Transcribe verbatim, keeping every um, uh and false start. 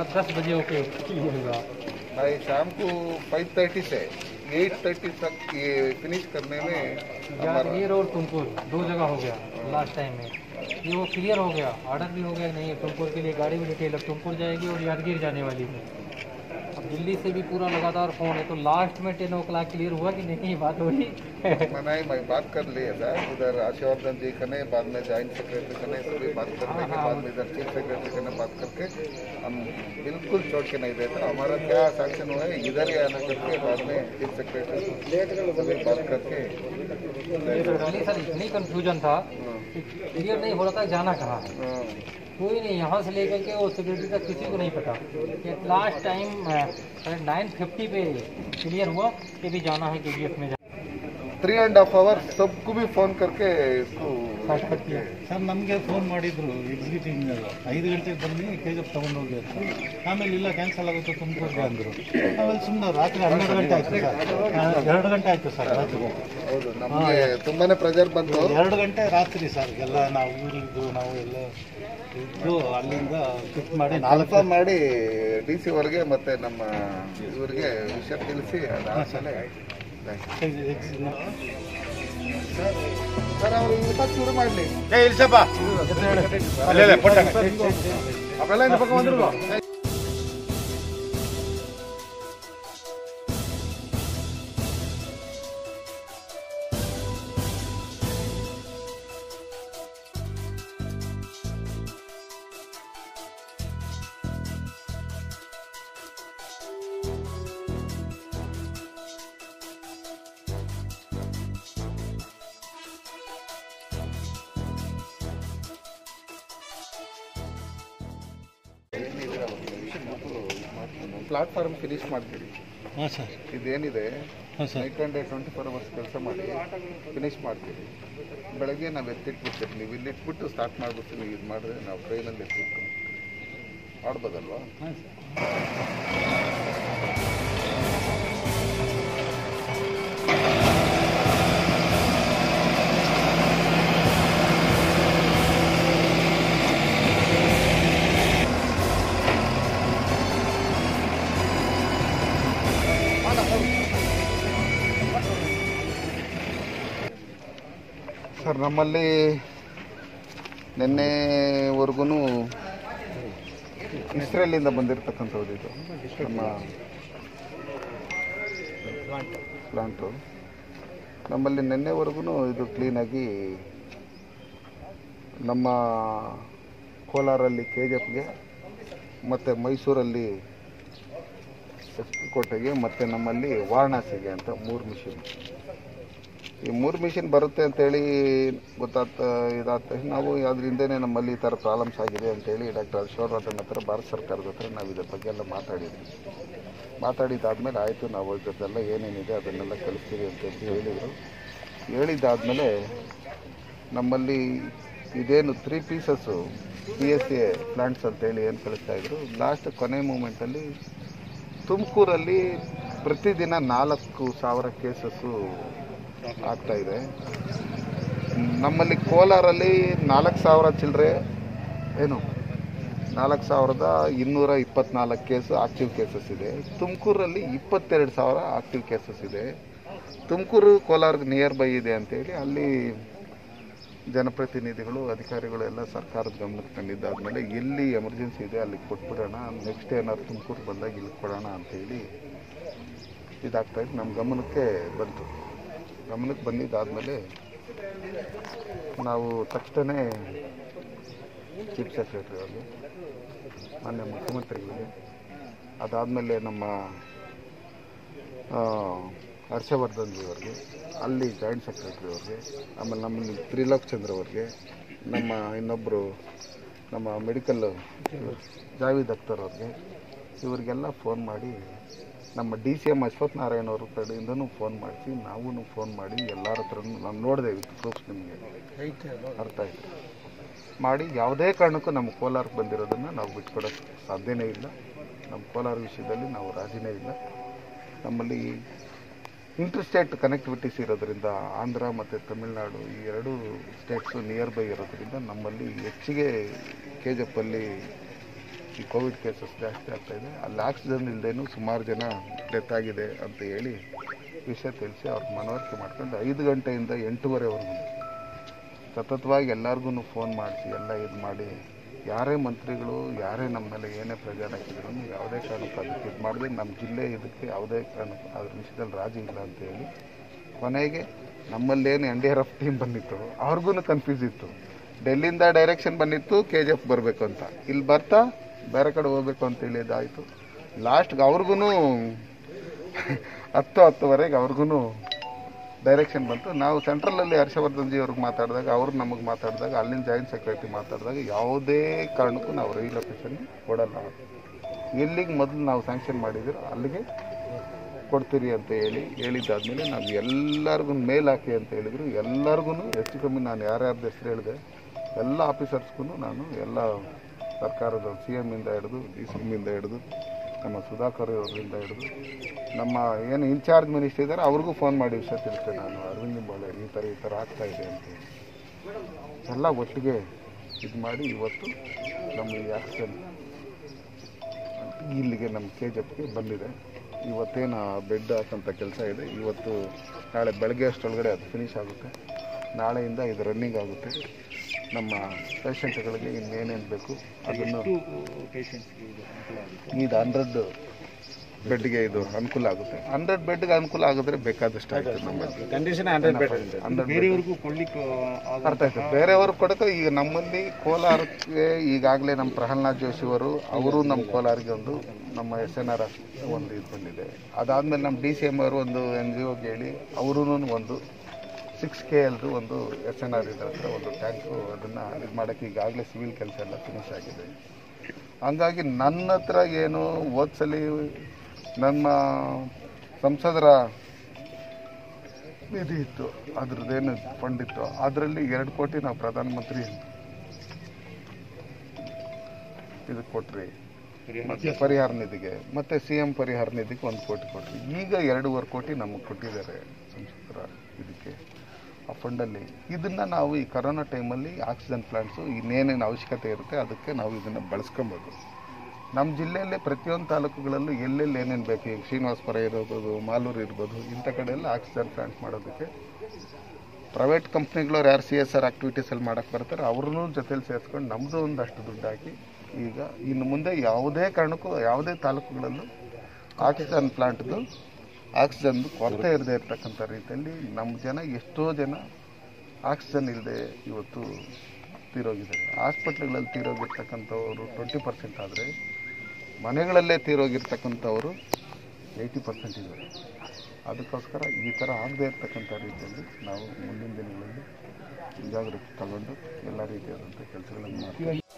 दस बजे ओके होगा भाई। शाम को फाइव थर्टी से एट थर्टी तक ये फिनिश करने में जागीर और तुमकुर दो जगह हो गया लास्ट टाइम में। ये वो क्लियर हो गया, ऑर्डर भी हो गया नहीं है। तुमकुर के लिए गाड़ी भी डिटेल अब तुमकुर जाएगी और यादगीर जाने वाली है। अब दिल्ली से भी पूरा लगातार फ़ोन है, तो लास्ट में टेन ओ क्लाक क्लियर हुआ कि नहीं बात हुई। नहीं मैं बात कर लिए था उधर आशीर्वादन जी कने, बाद में जॉइंट सेक्रेटरी कने सभी बात करने के बाद में इधर चीफ सेक्रेटरी कने बात करके हम बिल्कुल छोड़ के नहीं देते। हमारा क्या सैक्शन हुआ है इधर ही आना करके बाद में चीफ सेक्रेटरी सभी बात करके। सर इतनी कंफ्यूजन था, क्लियर नहीं हो रहा था जाना कहाँ। कोई नहीं, यहाँ से लेकर के वो सिक्योरिटी तक किसी को नहीं पता कि लास्ट टाइम नाइन फिफ्टी पे क्लियर हुआ कि भी जाना है के जी एफ में। ತ್ರೀ ಆ್ಯಂಡ್ ಹಾಫ್ ಅವರ್ सबको भी ಫೋನ್ करके इसको ಸರ್ ನಮಗೆ ಫೋನ್ ಮಾಡಿದ್ರು ಎಕ್ಸಿಕ್ಯೂಟಿವ್ ಐದು ಗಂಟೆಗೆ ಬನ್ನಿ ಕೆ ಜಿ ಎಫ್ ತೊಗೊಂಡೋಗಿ ಅಂತ. ಆಮೇಲೆ ಇಲ್ಲ ಕ್ಯಾನ್ಸಲ್ ಆಗುತ್ತೆ ತುಮಕೂರಿಗೆ ಅಂದರು. ಆಮೇಲೆ ಸುಮ್ಮನೆ ರಾತ್ರಿ ಹನ್ನೆರಡು ಗಂಟೆ ಆಯಿತು ಸರ್, ಎರಡು ಗಂಟೆ ಆಯಿತು ಸರ್ ರಾತ್ರಿ. ಹೌದು, ನಮಗೆ ತುಂಬಾನೇ ಪ್ರೆಜರ್ ಬಂತು. ಎರಡು ಗಂಟೆ ರಾತ್ರಿ ಸರ್ ಎಲ್ಲ ನಾವು ಊರಿದ್ದು ನಾವು ಎಲ್ಲ ಇದ್ದು ಅಲ್ಲಿಂದ ಪಿಕ್ ಮಾಡಿ ನಾಲ್ಕು ಮಾಡಿ ಡಿ ಸಿ ಅವರಿಗೆ ಮತ್ತೆ ನಮ್ಮ ಇವರಿಗೆ ವಿಷಯ ತಿಳಿಸಿ ಅದಾದ್ಮೇಲೆ ಸರ್ ಅವರು ಊಟ ಶುರು ಮಾಡಲಿ. ಏ ಇಲ್ಸಪ್ಪ ಅಲ್ಲೇ ಪಟ್ಟ ಅವೆಲ್ಲ ಇಂದ ಪಕ್ಕ ಬಂದ್ರು. ಪ್ಲಾಟ್ಫಾರ್ಮ್ ಫಿನಿಶ್ ಮಾಡ್ತೀರಿ. ಹಾಂ ಸರ್, ಇದೇನಿದೆ ಹಾಂ sir, night and day twenty four hours ಕೆಲಸ ಮಾಡಿ ಫಿನಿಶ್ ಮಾಡ್ತೀವಿ. ಬೆಳಗ್ಗೆ ನಾವು ಎತ್ತಿಟ್ಬಿಡ್ತೀರಿ, ನೀವು ಇಲ್ಲಿ ಇಟ್ಬಿಟ್ಟು ಸ್ಟಾರ್ಟ್ ಮಾಡಿಬಿಟ್ಟು ನೀವು ಇದು ಮಾಡಿದ್ರೆ ನಾವು ಟ್ರೈನಲ್ಲಿ ಎತ್ತಿಟ್ಟು ಆಡ್ಬೋದಲ್ವಾ? ಹಾಂ ಸರ್ ನಮ್ಮಲ್ಲಿ ನಿನ್ನೆವರೆಗೂ ಇಸ್ರೇಲಿಂದ ಬಂದಿರತಕ್ಕಂಥದ್ದು ಇದು ನಮ್ಮ ಪ್ಲಾಂಟು. ನಮ್ಮಲ್ಲಿ ನಿನ್ನೆವರೆಗೂ ಇದು ಕ್ಲೀನಾಗಿ ನಮ್ಮ ಕೋಲಾರಲ್ಲಿ ಕೆ ಜಿ ಎಫ್ಗೆ ಮತ್ತು ಮೈಸೂರಲ್ಲಿ ಎಸ್ ಪಿ ಕೋಟೆಗೆ ಮತ್ತು ನಮ್ಮಲ್ಲಿ ವಾರಣಾಸಿಗೆ ಅಂತ ಮೂರು ಮಿಷಿನ್. ಈ ಮೂರು ಮಿಷಿನ್ ಬರುತ್ತೆ ಅಂತೇಳಿ ಗೊತ್ತಾಗ್ತಾ ಇದಾದ ತಕ್ಷಣ ನಾವು ಅದರಿಂದನೇ ನಮ್ಮಲ್ಲಿ ಈ ಥರ ಪ್ರಾಬ್ಲಮ್ಸ್ ಆಗಿದೆ ಅಂತೇಳಿ ಡಾಕ್ಟರ್ ಹರ್ಷವರ್ಧನ್ ಹತ್ರ ಭಾರತ ಸರ್ಕಾರದ ಹತ್ರ ನಾವು ಇದ್ರ ಬಗ್ಗೆ ಎಲ್ಲ ಮಾತಾಡಿದ್ವಿ. ಮಾತಾಡಿದ್ದಾದಮೇಲೆ ಆಯಿತು ನಾವು ಇದ್ರದ್ದೆಲ್ಲ ಏನೇನಿದೆ ಅದನ್ನೆಲ್ಲ ಕಳಿಸ್ತೀವಿ ಅಂತೇಳಿ ಹೇಳಿದರು. ಹೇಳಿದ್ದಾದಮೇಲೆ ನಮ್ಮಲ್ಲಿ ಇದೇನು three pieces P S A plants ಅಂತೇಳಿ ಏನು ಕಳಿಸ್ತಾಯಿದ್ರು, ಲಾಸ್ಟ್ ಕೊನೆ ಮೂಮೆಂಟಲ್ಲಿ ತುಮಕೂರಲ್ಲಿ ಪ್ರತಿದಿನ ನಾಲ್ಕು ಸಾವಿರ ಕೇಸಸ್ಸು ಆಗ್ತಾಯಿದೆ. ನಮ್ಮಲ್ಲಿ ಕೋಲಾರಲ್ಲಿ ನಾಲ್ಕು ಸಾವಿರ ಚಿಲ್ಲರೆ ಏನು ನಾಲ್ಕು ಸಾವಿರದ ಇನ್ನೂರ ಇಪ್ಪತ್ತ್ನಾಲ್ಕು ಕೇಸು ಆಕ್ಟಿವ್ ಕೇಸಸ್ ಇದೆ. ತುಮಕೂರಲ್ಲಿ ಇಪ್ಪತ್ತೆರಡು ಸಾವಿರ ಆಕ್ಟಿವ್ ಕೇಸಸ್ ಇದೆ. ತುಮಕೂರು ಕೋಲಾರ ನಿಯರ್ ಬೈ ಇದೆ ಅಂತೇಳಿ ಅಲ್ಲಿ ಜನಪ್ರತಿನಿಧಿಗಳು ಅಧಿಕಾರಿಗಳು ಎಲ್ಲ ಸರ್ಕಾರದ ಗಮನಕ್ಕೆ ತಂದಿದ್ದಾದಮೇಲೆ ಎಲ್ಲಿ ಎಮರ್ಜೆನ್ಸಿ ಇದೆ ಅಲ್ಲಿಗೆ ಕೊಟ್ಬಿಡೋಣ, ನೆಕ್ಸ್ಟ್ ಏನಾದ್ರು ತುಮಕೂರು ಬಂದಾಗ ಇಲ್ಲಿ ಕೊಡೋಣ ಅಂಥೇಳಿ ಇದಾಗ್ತಾಯಿತ್ತು. ನಮ್ಮ ಗಮನಕ್ಕೆ ಬಂತು. ಗಮನಕ್ಕೆ ಬಂದಿದ್ದಾದಮೇಲೆ ನಾವು ತಕ್ಷಣ ಚೀಫ್ ಸೆಕ್ರೆಟರಿ ಅವ್ರಿಗೆ, ಮಾನ್ಯ ಮುಖ್ಯಮಂತ್ರಿಗಳಿಗೆ, ಅದಾದಮೇಲೆ ನಮ್ಮ ಹರ್ಷವರ್ಧನ್ ಜಿ ಅವ್ರಿಗೆ, ಅಲ್ಲಿ ಜಾಯಿಂಟ್ ಸೆಕ್ರೆಟರಿ ಅವ್ರಿಗೆ, ಆಮೇಲೆ ನಮ್ಮ ತ್ರಿಲೋಕ್ ಚಂದ್ರ ಅವ್ರಿಗೆ, ನಮ್ಮ ಇನ್ನೊಬ್ಬರು ನಮ್ಮ ಮೆಡಿಕಲ್ ಜಾವೇದ್ ಅಖ್ತರ್ ಅವ್ರಿಗೆ, ಇವರಿಗೆಲ್ಲ ಫೋನ್ ಮಾಡಿ ನಮ್ಮ D C M Ashwath Narayana ಅವ್ರ ಕಡೆಯಿಂದನೂ ಫೋನ್ ಮಾಡಿಸಿ ನಾವು ಫೋನ್ ಮಾಡಿ ಎಲ್ಲರ ಹತ್ರನೂ ನಾನು ನೋಡಿದೆ ವಿತ್ ಪ್ರೂಫ್ಸ್ ನಿಮಗೆ ಅರ್ಥ ಆಯಿತು ಮಾಡಿ ಯಾವುದೇ ಕಾರಣಕ್ಕೂ ನಮ್ಮ ಕೋಲಾರಕ್ಕೆ ಬಂದಿರೋದನ್ನು ನಾವು ಬಿಟ್ಕೊಡೋಕ್ಕೆ ಸಾಧ್ಯನೇ ಇಲ್ಲ. ನಮ್ಮ ಕೋಲಾರ ವಿಷಯದಲ್ಲಿ ನಾವು ರಾಜಿನೇ ಇಲ್ಲ. ನಮ್ಮಲ್ಲಿ ಇಂಟರ್ ಸ್ಟೇಟ್ ಕನೆಕ್ಟಿವಿಟೀಸ್ ಇರೋದರಿಂದ ಆಂಧ್ರ ಮತ್ತು ತಮಿಳುನಾಡು ಈ ಎರಡೂ ಸ್ಟೇಟ್ಸು ನಿಯರ್ ಬೈ ಇರೋದರಿಂದ ನಮ್ಮಲ್ಲಿ ಹೆಚ್ಚಿಗೆ ಕೆ ಜಿ ಎಫಲ್ಲಿ ಈ ಕೋವಿಡ್ ಕೇಸಸ್ ಜಾಸ್ತಿ ಆಗ್ತಾಯಿದೆ, ಅಲ್ಲಿ ಆಕ್ಸಿಜನ್ ಇಲ್ಲದೇನು ಸುಮಾರು ಜನ ಡೆತ್ ಆಗಿದೆ ಅಂತ ಹೇಳಿ ವಿಷಯ ತಿಳಿಸಿ ಅವ್ರಿಗೆ ಮನವರಿಕೆ ಮಾಡ್ಕೊಂಡು ಐದು ಗಂಟೆಯಿಂದ ಎಂಟೂವರೆವರೆಗೂ ಸತತವಾಗಿ ಎಲ್ಲರಿಗೂ ಫೋನ್ ಮಾಡಿಸಿ ಎಲ್ಲ ಇದು ಮಾಡಿ ಯಾರೇ ಮಂತ್ರಿಗಳು ಯಾರೇ ನಮ್ಮ ಮೇಲೆ ಏನೇ ಪ್ರಚಾರ ಹಾಕಿದ್ರು ಯಾವುದೇ ಕಾರಣಕ್ಕೂ ಅದಕ್ಕೆ ಇದು ಮಾಡಿದ್ರೆ ನಮ್ಮ ಜಿಲ್ಲೆ ಇದಕ್ಕೆ ಯಾವುದೇ ಕಾರಣಕ್ಕೂ ಅದ್ರ ವಿಷಯದಲ್ಲಿ ರಾಜಿ ಇಲ್ಲ ಅಂತೇಳಿ ಕೊನೆಗೆ ನಮ್ಮಲ್ಲೇನು N D R F team ಬಂದಿತ್ತು ಅವ್ರಿಗೂ ಕನ್ಫ್ಯೂಸ್ ಇತ್ತು. ಡೆಲ್ಲಿಯಿಂದ ಡೈರೆಕ್ಷನ್ ಬಂದಿತ್ತು ಕೆ ಜಿ ಎಫ್ ಬರಬೇಕು ಅಂತ, ಇಲ್ಲಿ ಬರ್ತಾ ಬೇರೆ ಕಡೆ ಹೋಗ್ಬೇಕು ಅಂತೇಳಿ ಇದಾಯಿತು. ಲಾಸ್ಟ್ಗೆ ಅವ್ರಿಗೂ ಹತ್ತು ಹತ್ತುವರೆಗೆ ಅವ್ರಿಗೂ ಡೈರೆಕ್ಷನ್ ಬಂತು. ನಾವು ಸೆಂಟ್ರಲಲ್ಲಿ ಹರ್ಷವರ್ಧನ್ ಜಿ ಅವ್ರಿಗೆ ಮಾತಾಡಿದಾಗ ಅವ್ರು ನಮಗೆ ಮಾತಾಡಿದಾಗ ಅಲ್ಲಿನ ಜಾಯಿಂಟ್ ಸೆಕ್ರೆಟರಿ ಮಾತಾಡಿದಾಗ ಯಾವುದೇ ಕಾರಣಕ್ಕೂ ನಾವು ರಿಲೊಕೇಶನ್ ಕೊಡಲ್ಲ, ಎಲ್ಲಿಗೆ ಮೊದಲು ನಾವು ಸ್ಯಾಂಕ್ಷನ್ ಮಾಡಿದ್ರು ಅಲ್ಲಿಗೆ ಕೊಡ್ತೀರಿ ಅಂತ ಹೇಳಿ ಹೇಳಿದ್ದಾದಮೇಲೆ ನಾವು ಎಲ್ಲರಿಗೂ ಮೇಲ್ ಹಾಕಿ ಅಂತ ಹೇಳಿದರು. ಎಲ್ಲರಿಗೂ ಹೆಚ್ಚು ಕಮ್ಮಿ ನಾನು ಯಾರ್ಯಾರ್ದು ಹೆಸರು ಹೇಳಿದೆ ಎಲ್ಲ ಆಫೀಸರ್ಸ್ಗೂ ನಾನು ಎಲ್ಲ ಸರ್ಕಾರದ ಸಿ ಎಮ್ಮಿಂದ ಹಿಡಿದು ಡಿ ಸಿ ಎಮ್ಮಿಂದ ಹಿಡಿದು ನಮ್ಮ ಸುಧಾಕರ್ ಅವರಿಂದ ಹಿಡಿದು ನಮ್ಮ ಏನು ಇನ್ಚಾರ್ಜ್ ಮಿನಿಸ್ಟರ್ ಇದ್ದಾರೆ ಅವ್ರಿಗೂ ಫೋನ್ ಮಾಡಿ ವಿಷಯ ತಿಳಿಸ್ತೇನೆ ನಾನು, ಅರವಿಂದ್ ನಿಂಬಾಳೆ ಈ ಥರ ಈ ಥರ ಆಗ್ತಾಯಿದೆ ಅಂತೇಳಿ ಎಲ್ಲ ಒಟ್ಟಿಗೆ ಇದು ಮಾಡಿ ಇವತ್ತು ನಮ್ಮ ಈ ಆ್ಯಕ್ಷನ್ ಇಲ್ಲಿಗೆ ನಮ್ಮ ಕೆ ಜಿ ಎಫ್ಗೆ ಬಂದಿದೆ. ಇವತ್ತೇನು ಬೆಡ್ ಹಾಕೋಂಥ ಕೆಲಸ ಇದೆ, ಇವತ್ತು ನಾಳೆ ಬೆಳಗ್ಗೆ ಅಷ್ಟೊಳಗಡೆ ಅದು ಫಿನಿಶ್ ಆಗುತ್ತೆ. ನಾಳೆಯಿಂದ ಇದು ರನ್ನಿಂಗ್ ಆಗುತ್ತೆ. ನಮ್ಮ ಪೇಷಂಟ್ಗಳಿಗೆ ಇನ್ನೇನೇನು ಬೇಕು ಅದನ್ನು ಇದು ಹಂಡ್ರೆಡ್ ಬೆಡ್ಗೆ ಇದು ಅನುಕೂಲ ಆಗುತ್ತೆ. ಹಂಡ್ರೆಡ್ ಬೆಡ್ಗೆ ಅನುಕೂಲ ಆಗಿದ್ರೆ ಬೇಕಾದಷ್ಟು ಆಯಿತು. ನಮ್ಮಲ್ಲಿ ಕಂಡೀಷನ್ ಹಂಡ್ರೆಡ್ ಬೆಡ್ ಬೇರೆಯವ್ರಿಗೂ ಕೊಡ್ಲಿಕ್ಕೆ ಅರ್ಥ ಆಯ್ತು. ಬೇರೆಯವ್ರಿಗೆ ಕೊಡೋಕೆ ಈಗ ನಮ್ಮಲ್ಲಿ ಕೋಲಾರಕ್ಕೆ ಈಗಾಗಲೇ ನಮ್ಮ ಪ್ರಹ್ಲಾದ್ ಜೋಶಿ ಅವರು ಅವರು ನಮ್ಮ ಕೋಲಾರಿಗೆ ಒಂದು ನಮ್ಮ ಎಸ್ ಎನ್ ಆರ್ ಒಂದು ಇದು ಬಂದಿದೆ. ಅದಾದಮೇಲೆ ನಮ್ಮ ಡಿ ಸಿ ಎಮ್ ಅವರು ಒಂದು ಎನ್ ಜಿ ಒಗೆ ಹೇಳಿ ಅವರೂ ಒಂದು ಸಿಕ್ಸ್ ಕೆ ಎಲ್ದು ಒಂದು ಎಸ್ ಎನ್ ಆರ್ ಇದ್ರ ಹತ್ರ ಒಂದು ಟ್ಯಾಂಕು ಅದನ್ನು ಇದು ಮಾಡೋಕ್ಕೆ ಈಗಾಗಲೇ ಸಿವಿಲ್ ಕೆಲಸ ಎಲ್ಲ ಫಿನಿಶ್ ಆಗಿದೆ. ಹಂಗಾಗಿ ನನ್ನ ಹತ್ರ ಏನು ಓದ್ಸಲಿ ನಮ್ಮ ಸಂಸದರ ನಿಧಿ ಇತ್ತು, ಅದ್ರದ್ದೇನು ಫಂಡ್ ಇತ್ತು, ಅದರಲ್ಲಿ ಎರಡು ಕೋಟಿ ನಾವು ಪ್ರಧಾನಮಂತ್ರಿ ಇದಕ್ಕೆ ಕೊಟ್ರಿ ಮತ್ತು ಪರಿಹಾರ ನಿಧಿಗೆ, ಮತ್ತು ಸಿ ಎಂ ಪರಿಹಾರ ನಿಧಿಗೆ ಒಂದು ಕೋಟಿ ಕೊಟ್ರಿ. ಈಗ ಎರಡೂವರೆ ಕೋಟಿ ನಮಗೆ ಕೊಟ್ಟಿದ್ದಾರೆ ಸಂಸದರ ಇದಕ್ಕೆ ಆ ಫಂಡಲ್ಲಿ. ಇದನ್ನು ನಾವು ಈ ಕರೋನಾ ಟೈಮಲ್ಲಿ ಆಕ್ಸಿಜನ್ ಪ್ಲಾಂಟ್ಸು ಇನ್ನೇನೇನು ಅವಶ್ಯಕತೆ ಇರುತ್ತೆ ಅದಕ್ಕೆ ನಾವು ಇದನ್ನು ಬಳಸ್ಕೊಬೋದು. ನಮ್ಮ ಜಿಲ್ಲೆಯಲ್ಲೇ ಪ್ರತಿಯೊಂದು ತಾಲೂಕುಗಳಲ್ಲೂ ಎಲ್ಲೆಲ್ಲಿ ಏನೇನು ಬೇಕು, ಈಗ ಶ್ರೀನಿವಾಸಪುರ ಇರ್ಬೋದು, ಮಾಲೂರು ಇರ್ಬೋದು, ಇಂಥ ಕಡೆ ಎಲ್ಲ ಆಕ್ಸಿಜನ್ ಪ್ಲಾಂಟ್ ಮಾಡೋದಕ್ಕೆ ಪ್ರೈವೇಟ್ ಕಂಪ್ನಿಗಳವ್ರು ಯಾರು ಸಿ ಎಸ್ ಆರ್ ಆ್ಯಕ್ಟಿವಿಟೀಸಲ್ಲಿ ಮಾಡೋಕ್ಕೆ ಬರ್ತಾರೆ ಅವ್ರನ್ನೂ ಜೊತೆಲಿ ಸೇರಿಸ್ಕೊಂಡು ನಮ್ಮದು ಒಂದಷ್ಟು ದುಡ್ಡು ಹಾಕಿ ಈಗ ಇನ್ನು ಮುಂದೆ ಯಾವುದೇ ಕಾರಣಕ್ಕೂ ಯಾವುದೇ ತಾಲೂಕುಗಳಲ್ಲೂ ಆಕ್ಸಿಜನ್ ಪ್ಲಾಂಟ್ದು ಆಕ್ಸಿಜನ್ದು ಕೊರತೆ ಇರದೇ ಇರ್ತಕ್ಕಂಥ ರೀತಿಯಲ್ಲಿ ನಮ್ಮ ಜನ ಎಷ್ಟೋ ಜನ ಆಕ್ಸಿಜನ್ ಇಲ್ಲದೆ ಇವತ್ತು ತೀರೋಗಿದ್ದಾರೆ. ಹಾಸ್ಪಿಟ್ಲ್ಗಳಲ್ಲಿ ತೀರೋಗಿರ್ತಕ್ಕಂಥವರು ಟ್ವೆಂಟಿ ಪರ್ಸೆಂಟ್ ಆದರೆ ಮನೆಗಳಲ್ಲೇ ತೀರೋಗಿರ್ತಕ್ಕಂಥವರು ಏಯ್ಟಿ ಪರ್ಸೆಂಟ್ ಇದ್ದಾರೆ. ಅದಕ್ಕೋಸ್ಕರ ಈ ಥರ ಆಗದೇ ಇರ್ತಕ್ಕಂಥ ರೀತಿಯಲ್ಲಿ ನಾವು ಮುಂದಿನ ದಿನಗಳಲ್ಲಿ ಜಾಗೃತಿ ತಗೊಂಡು ಎಲ್ಲ ರೀತಿಯಾದಂಥ ಕೆಲಸಗಳನ್ನು ಮಾಡ್ತೀವಿ.